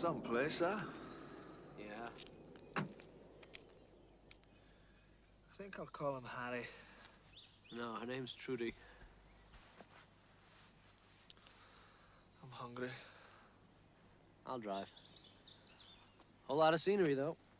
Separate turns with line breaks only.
someplace, huh?
Yeah.
I think I'll call him Harry.
No, her name's Trudy.
I'm hungry.
I'll drive. Whole lot of scenery, though.